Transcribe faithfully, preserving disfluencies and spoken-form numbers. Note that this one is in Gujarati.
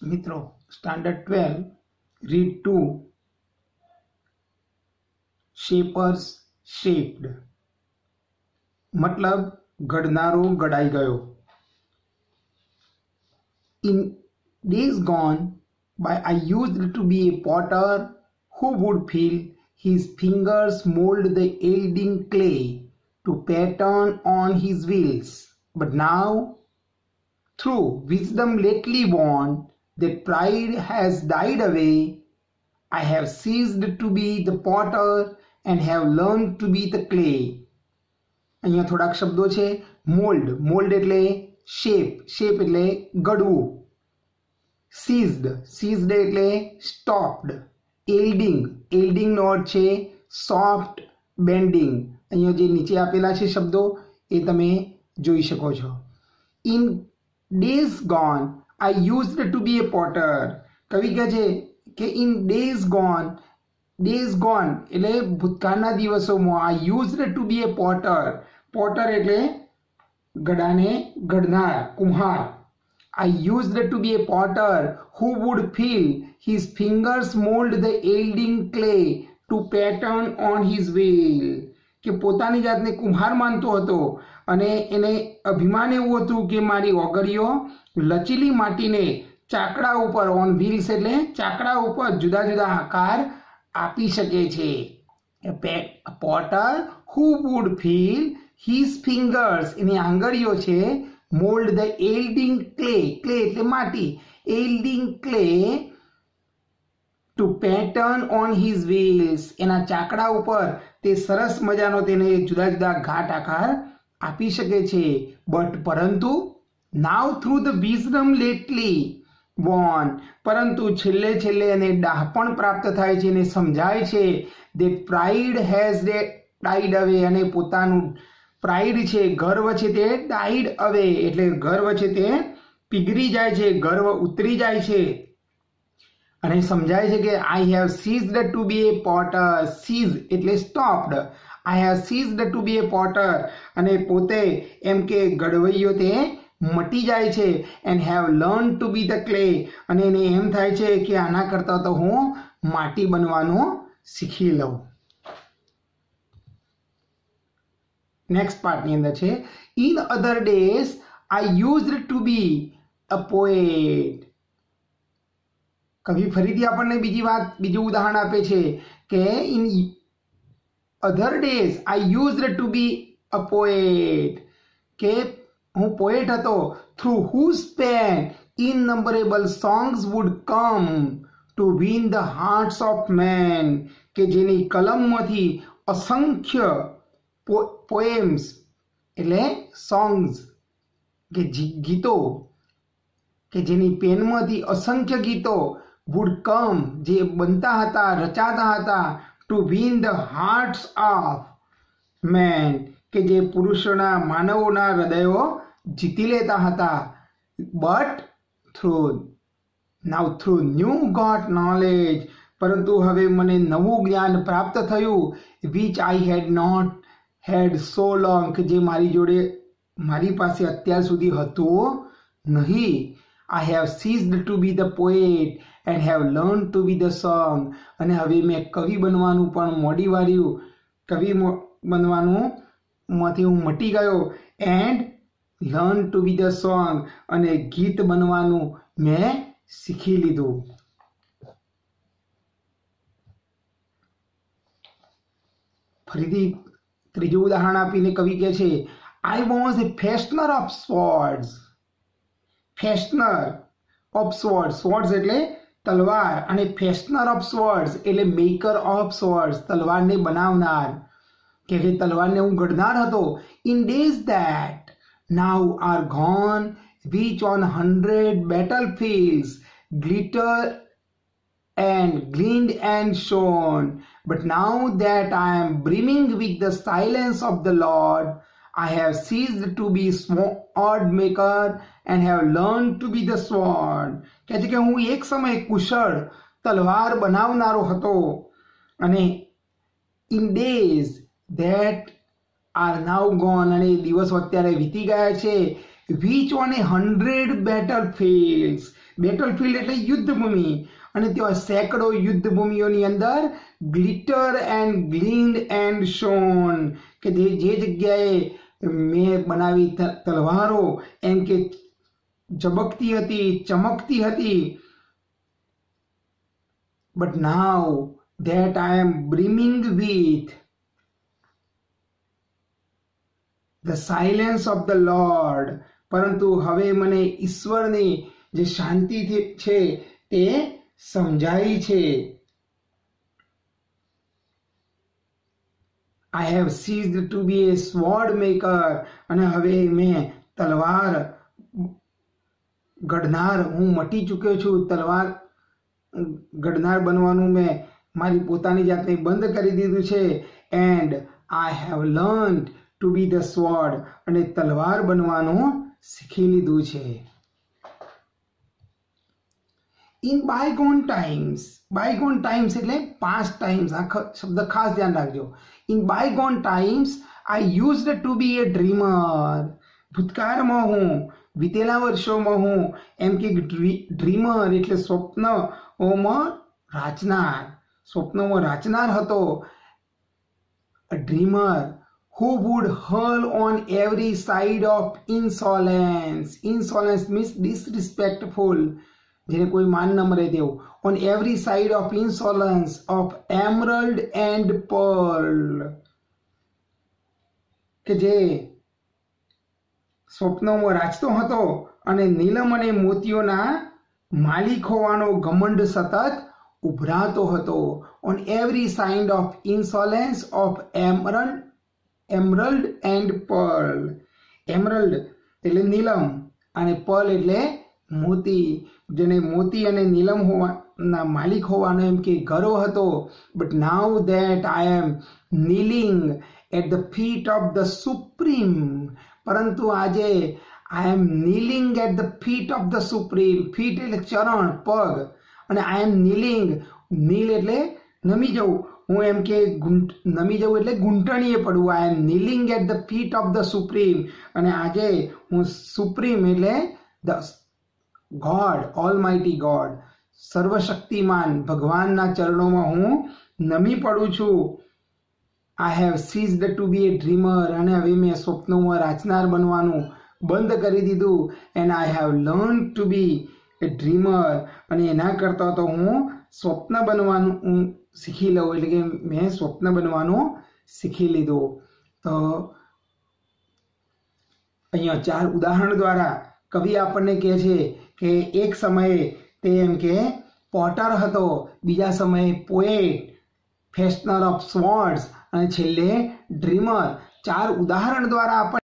મિત્રો standard twelve read two shapers shaped मतलब घड़नारो घड़ाई गयो. In days gone by, I used to be a potter who would feel his fingers mold the yielding clay to pattern on his wheels. But now, through wisdom lately born, that pride has died away. I have ceased to be the potter and have learned to be the clay. અહીંયા થોડાક શબ્દો છે. મોલ્ડ, મોલ્ડ એટલે શેપ, શેપ એટલે ઘડવું. સીઝડ, સીઝડ એટલે સ્ટોપ્ડ. એલ્ડિંગ, એલ્ડિંગનો અર્થ છે સોફ્ટ બેન્ડિંગ. અહીંયા જે નીચે આપેલા છે શબ્દો એ તમે જોઈ શકો છો. In days gone I used to be a potter. કવિ કહે છે કે in days gone, days gone એટલે ભૂતકાળના દિવસોમાં I used to be a potter. Potter એટલે ગડાને ઘડનાર, કુમ્હાર. I used to be a potter who would feel his fingers mold the yielding clay to pattern on his wheel. કે પોતાની જાતને કુમ્હાર માનતો હતો અને એને અભિમાન એવું હતું કે મારી ઓગળીઓ લચીલી માટીને ચાકડા ઉપર, ઓન વ્હીલ્સ એટલે ચાકડા ઉપર જુદા જુદા આકાર આપી શકે છે. A potter who would feel his fingers, એની આંગળીઓ છે, mold the yielding clay, clay એટલે માટી, yielding clay to pattern on his wheels, એના ચાકડા ઉપર તે સરસ મજાનો તેને જુદા જુદા ઘાટ આકાર આપી શકે છે. બટ પરંતુ now through the wisdom lately born, પરંતુ છેલ્લે છેલ્લે એને ડાહપણ પ્રાપ્ત થાય છે અને સમજાય છે that pride has died away, અને પોતાનું પ્રાઇડ છે, ગર્વ છે તે ડાઇડ અવે એટલે ગર્વ છે તે પીગળી જાય છે, ગર્વ ઉતરી જાય છે. અને સમજાય છે કે I have ceased to be a potter. Cease એટલે stopped. I have ceased to be a potter, અને પોતે એમ કે ઘડવૈયો તે મટી જાય છે. And have learn to be the clay, અને એને એમ થાય છે કે આના કરતાં તો હું માટી બનવાનું શીખી લઉં. નેક્સ્ટ પાર્ટની અંદર છે in other days I used to be a poet. કવિ ફરીથી આપણને બીજી વાત, બીજું ઉદાહરણ આપે છે કે in other days I used to be a poet, કે હું પોએટ હતો. Through whose pen innumerable songs would come to win the hearts of men, કે જેની કલમમાંથી અસંખ્ય પોએમ્સ એટલે સોંગ્સ કે ગીતો, કે જેની પેનમાંથી અસંખ્ય ગીતો વુડ કમ જે બનતા હતા, રચાતા હતા, to win the hearts of men, કે જે પુરુષોના, માનવોના હૃદયો જીતી લેતા હતા. But through now through new got knowledge, પરંતુ હવે મને નવું જ્ઞાન પ્રાપ્ત થયું. Which I had not had so long, કે જે મારી જોડે, મારી પાસે અત્યાર સુધી હતું નહીં. I have ceased to be the poet and have learn to be the song, અને હવે મેં કવિ બનવાનું પણ મોડી વાર્યું. કવિ બનવાનું માંથી હું મટી ગયો. And learn to be the song, અને ગીત બનવાનું મેં શીખી લીધું. ફરીથી ત્રીજું ઉદાહરણ આપીને કવિ કહે છે I was a fashioner of swords. Fashioner of swords, swords એટલે તલવાર, અને ફેશનર ઓફ સ્વોર્ડ્સ એટલે મેકર ઓફ સ્વોર્ડ્સ, તલવારને બનાવનાર, કે તલવારને હું ઘડનાર હતો. In days that now are gone, which on hundred battle fields glitter and gleamed and shone. But now that I am brimming with the silence of the Lord, I have ceased to be sword maker and have learned to be the sword. કહે છે કે હું એક સમય કુશળ તલવાર બનાવનારો હતો, અને in days that are now gone, અને દિવસો અત્યારે વીતી ગયા છે. which on a hundred battlefields, બેટલફિલ્ડ એટલે યુદ્ધભૂમિ, અને ત્યાં સેંકડો યુદ્ધભૂમિઓની અંદર glitter and gleamed and shone, કે જે જે જગ્યાએ મેં બનાવી તલવારો એમ કે ઝબકતી હતી, ચમકતી હતી. But now that I am brimming with the silence of the Lord. પરંતુ હવે મને ઈશ્વરની જે શાંતિ છે તે સમજાય છે. I have ceased to be a sword maker. અને હવે મેં તલવાર ગઢનાર હું મટી ચૂક્યો છું. તલવાર ગઢનાર બનવાનું મેં મારી પોતાની જાતને બંધ કરી દીધું છે. And I have learn to be the sword, અને તલવાર બનવાનું શીખી લીધું છે. In bygone times, bygone times એટલે પાસ્ટ ટાઈમ્સ, આ શબ્દ ખાસ ધ્યાન રાખજો. In bygone times I used to be a dreamer. ભૂતકાળમાં હું, વીતેલા વર્ષોમાં હું એમ કે ડ્રીમર એટલે સ્વપ્નોમાં રાચનાર, સ્વપ્નોમાં રાચનાર હતો. A dreamer who would hurl on every side of insolence. Insolence means disrespectful, જેને કોઈ માન ન મળે તેવું. On every side of insolence of emerald and pearl, કે જે સ્વપ્નોમાં રાચતો હતો અને નીલમ અને મોતીઓના માલિક હોવાનો ઘમંડ સતત ઉભરાતો હતો. On every sign of insolence of emerald, emerald and pearl. Emerald એટલે નીલમ અને pearl એટલે મોતી, જેને મોતી અને નીલમ હોવાના માલિક હોવાનો એમ કે ગર્વ હતો. But now that I am kneeling at the feet of the Supreme, પરંતુ આજે I am kneeling at the feet of the Supreme. feet એટલે ચરણ, પગ, અને I am kneeling, નીલ એટલે નમી જવું, હું એમ કે નમી જવું એટલે ઘૂંટણીએ પડવું. I am kneeling at the feet of the Supreme, અને આજે હું સુપ્રીમ એટલે ધ ગોડ, ઓલમાઇટી ગોડ, સર્વશક્તિમાન ભગવાનના ચરણોમાં હું નમી પડું છું. I have ceased to be a dreamer, અને હવે મેં સ્વપ્નોમાં રાચનાર બનવાનું બંધ કરી દીધું. and I have learned to be a dreamer, અને એના કરતાં તો હું સ્વપ્ન બનવાનું હું શીખી લઉં, એટલે કે મેં સ્વપ્ન બનવાનું શીખી લીધું. તો અહીંયા ચાર ઉદાહરણ દ્વારા કવિ આપણને કહે છે કે એક સમયે તે એમ કે પોટર હતો, બીજા સમયે પોએટ, ફેશનર ઓફ સ્વોર્ડ્સ, અને છેલ્લે ડ્રીમર. ચાર ઉદાહરણ દ્વારા આપણે